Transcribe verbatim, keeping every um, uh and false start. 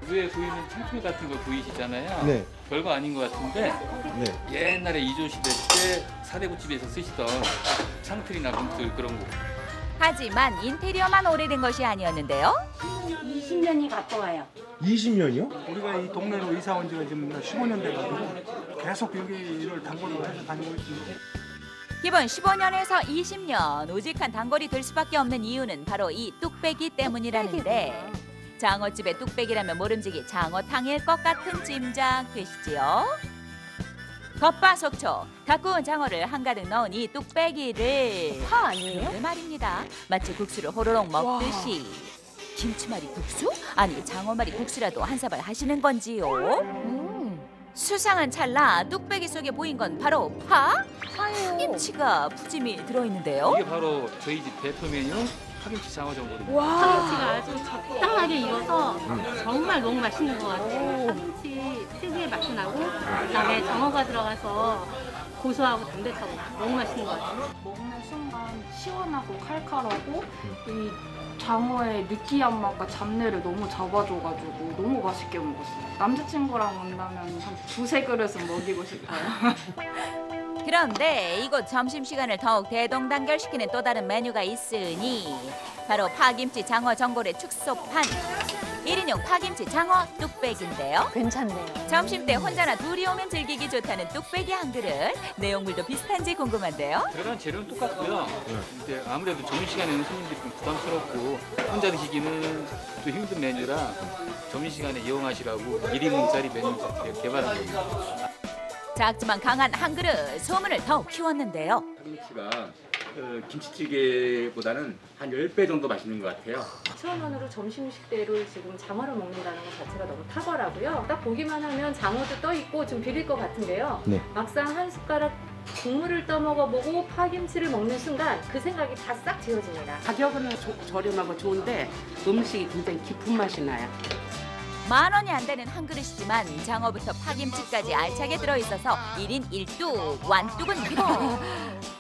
위에 보이는 창틀 같은 거 보이시잖아요. 네. 별거 아닌 것 같은데 네. 옛날에 이조시대 때 사대부집에서 쓰시던 창틀이나 문틀 그런 거. 하지만 인테리어만 오래된 것이 아니었는데요. 이십 년이 가까워요. 이십 년이요? 우리가 이 동네로 이사 온 지가 지금 십오 년 돼가지고 계속 여기를 단골로 해서 다니고 있습니다. 기본 십오 년에서 이십 년 우직한 단골이 될 수밖에 없는 이유는 바로 이 뚝배기 때문이라는데 장어집의 뚝배기라면 모름지기 장어탕일 것 같은 짐작 되시지요? 겉바속촉 가꾸운 장어를 한가득 넣은 이 뚝배기를 파 아니에요? 네 말입니다. 마치 국수를 호로록 먹듯이 김치말이 국수? 아니 장어말이 국수라도 한 사발 하시는 건지요? 음, 수상한 찰나 뚝배기 속에 보인 건 바로 파? 파예요. 김치가 푸짐히 들어있는데요. 이게 바로 저희 집 대표 메뉴 파김치 장어전골입니다. 와. 아주 적당하게 익어서 정말 너무 맛있는 것 같아요. 파김치 특유의 맛이 나고 그다음에 장어가 들어가서 고소하고 담백하고 너무 맛있는 것 같아요. 먹는 순간 시원하고 칼칼하고 이 장어의 느끼한 맛과 잡내를 너무 잡아줘가지고 너무 맛있게 먹었어요. 남자친구랑 온다면 한 두세 그릇은 먹이고 싶어요. 그런데 이곳 점심시간을 더욱 대동단결시키는 또 다른 메뉴가 있으니 바로 파김치 장어 전골의 축소판 일 인용 파김치 장어 뚝배기인데요. 괜찮네요. 점심 때 혼자나 둘이 오면 즐기기 좋다는 뚝배기 한 그릇. 내용물도 비슷한지 궁금한데요. 들어간 재료는 똑같고요. 근데 아무래도 점심시간에는 손님들이 좀 부담스럽고 혼자 드시기는 또 힘든 메뉴라 점심시간에 이용하시라고 일 인분짜리 메뉴 개발한 겁니다. 작지만 강한 한 그릇 소문을 더욱 키웠는데요. 파김치가 그 김치찌개보다는 한 십 배 정도 맛있는 것 같아요. 이천 원으로 점심 식대로 지금 장어를 먹는다는 것 자체가 너무 탁월하고요. 딱 보기만 하면 장어도 떠 있고 좀 비릴 것 같은데요. 네. 막상 한 숟가락 국물을 떠먹어보고 파김치를 먹는 순간 그 생각이 다 싹 지워집니다. 가격은 조- 저렴하고 좋은데 음식이 굉장히 깊은 맛이 나요. 만 원이 안 되는 한 그릇이지만 장어부터 파김치까지 알차게 들어있어서 일 인 일 뚝, 완뚝은 비록